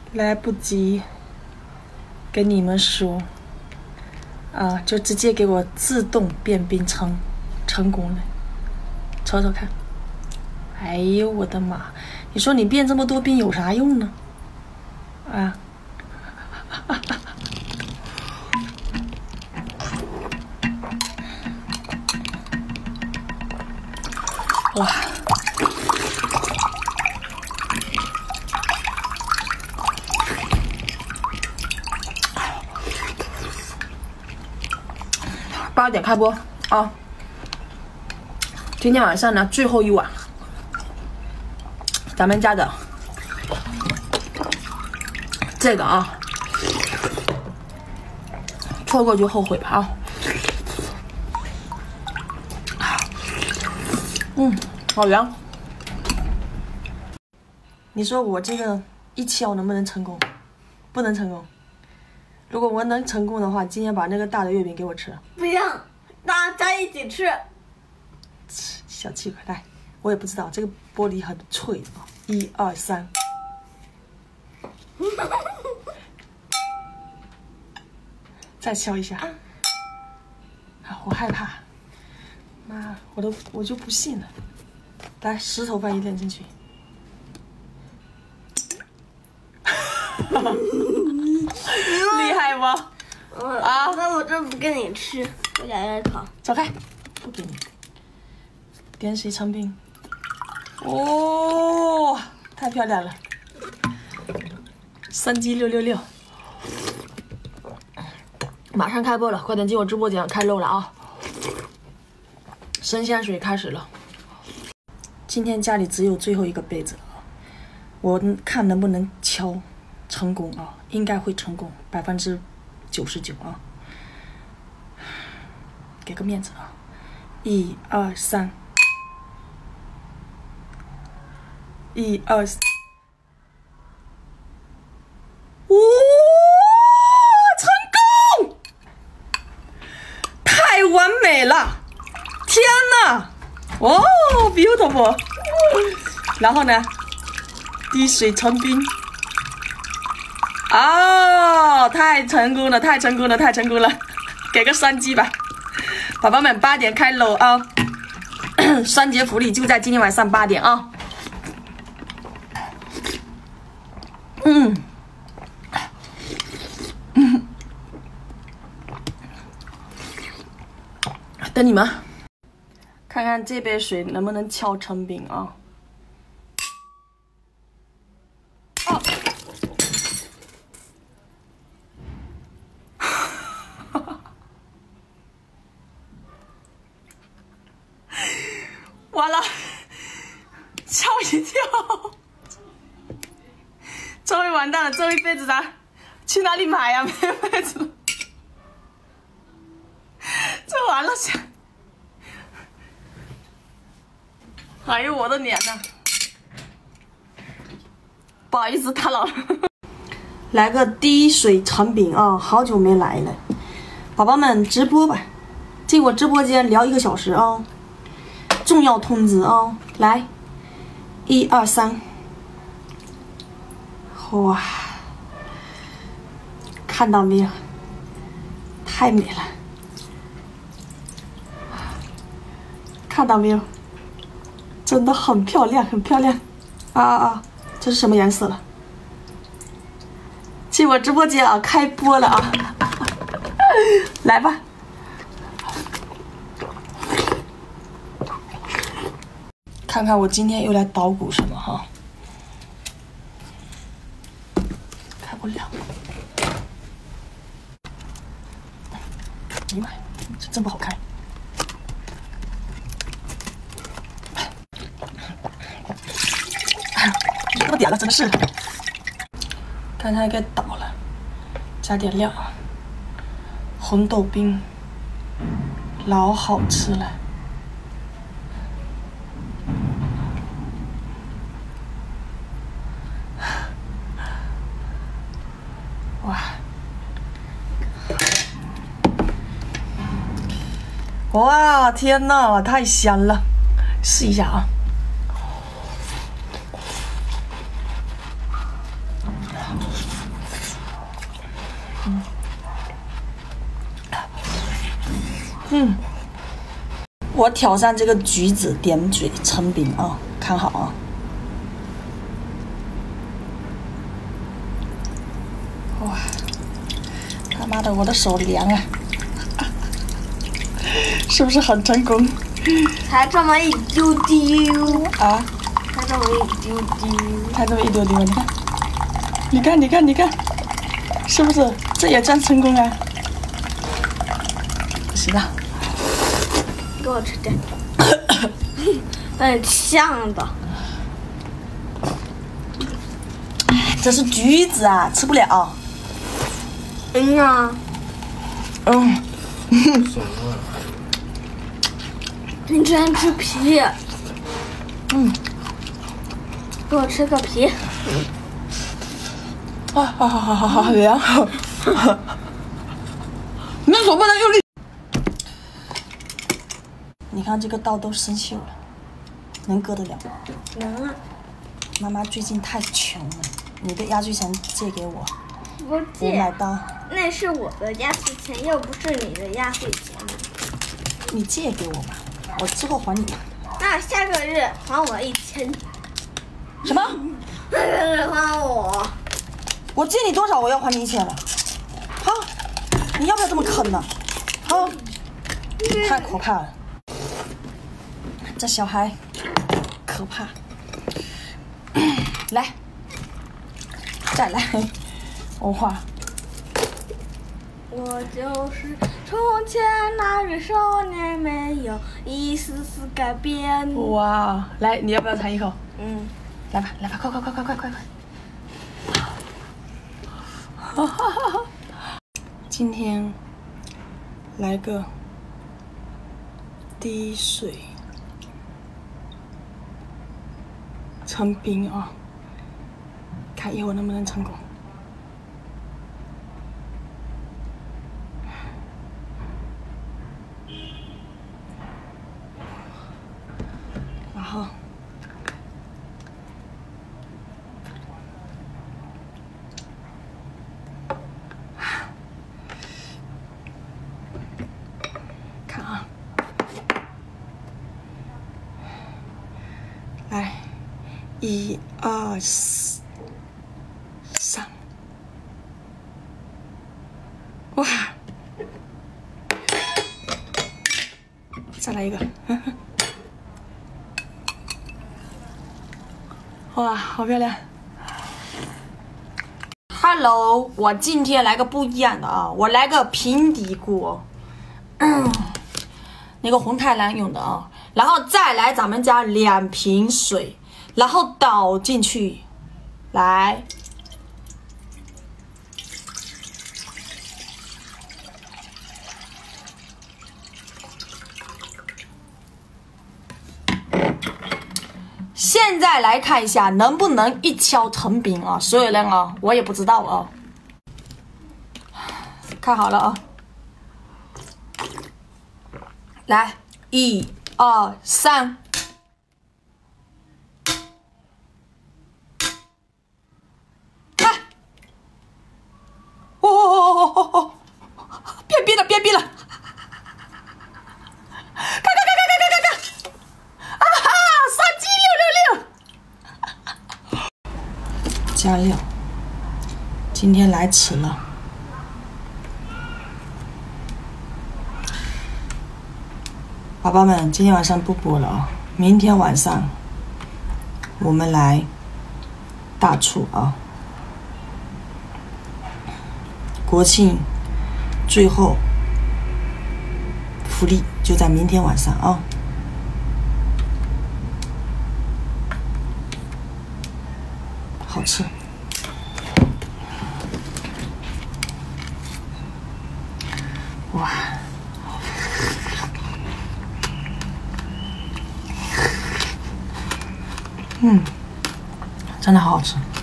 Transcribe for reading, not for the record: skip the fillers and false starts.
来不及跟你们说啊，就直接给我自动变冰成功了，瞅瞅看。哎呦我的妈！你说你变这么多冰有啥用呢？啊！哇！8点开播啊！今天晚上呢，最后一碗，咱们家的这个啊，错过就后悔吧啊！好凉。你说我这个一敲能不能成功？不能成功。如果我能成功的话，今天把那个大的月饼给我吃。 不要，大家一起吃。 小气鬼，来，我也不知道这个玻璃很脆啊。1、2、3，再敲一下。啊，我害怕。妈，我就不信了。来，石头放一点进去。厉害不？啊！ 那我这不跟你吃，我想要烤。 走开，不给你。点水成冰。哦，太漂亮了！3G 666，马上开播了，快点进我直播间开漏了啊！生鲜水开始了。今天家里只有最后一个杯子了，我看能不能敲成功啊？应该会成功，99%啊！给个面子啊！1、2、3。1、2、3，哇，成功！太完美了！天哪！哦 ，beautiful！ 然后呢，滴水成冰。哦，太成功了，太成功了，太成功了！给个3G 吧，宝宝们，8点开楼啊！双节福利就在今天晚上8点啊！等你们看看这杯水能不能敲成冰啊！哦，完了，吓我一跳！终于完蛋了，这一杯子咱去哪里买呀？没有杯子了，这完了下。哎呦我的脸呐！不好意思打扰了。来个滴水成饼啊！好久没来了，宝宝们直播吧，进我直播间聊1个小时啊！重要通知啊！来，1、2、3。哇，看到没有？太美了！看到没有？真的很漂亮，很漂亮！这是什么颜色了？进我直播间啊，开播了啊！来吧，看看我今天又来捣鼓什么哈。开不了。哎呀妈呀，这真不好开。这么点了，真的是。刚才给倒了，加点料，红豆冰，老好吃了。哇，天哪，太香了！试一下啊。 我挑战这个橘子点嘴成饼啊，看好啊！哇，他妈的，我的手凉啊！是不是很成功？ 才这么一丢丢啊！ 才这么一丢丢， 才这么一丢丢，你看，你看，你看，是不是？这也算成功啊！不行了。 给我吃点，很呛的。 这是橘子啊，吃不了。 嗯呀，你居然吃皮？给我吃个皮。 好凉。那手不能用力。你看这个刀都生锈了，能割得了吗？ 能啊。 妈妈最近太穷了，你的压岁钱借给我， 我借。 我买单。 那是我的压岁钱，又不是你的压岁钱。 你借给我吧，我之后还你。 那下个月还我1000。 什么？ 下个月还我。 我借你多少，我要还你1000了。好，你要不要这么坑呢？好，太可怕了。这小孩可怕。来，再来，我画。 我就是从前那个少年，没有一丝丝改变。 哇，来，你要不要尝一口？来吧，来吧，快快快快快快快！今天来个滴水成冰啊，看一会儿能不能成功。然后看啊，来，1、2、3，哇！再来一个，哇，好漂亮 ！Hello， 我今天来个不一样的啊，我来个平底锅，那个红太狼用的啊，然后再来咱们家2瓶水，然后倒进去，来。现在来看一下能不能一敲成饼啊！所有人啊，我也不知道啊。看好了啊，来，1、2、3，看，哦，变冰了，变冰了！加料，今天来迟了。宝宝们，今天晚上不播了啊！明天晚上我们来大促啊！国庆最后福利就在明天晚上啊！好吃。哇，真的好好吃。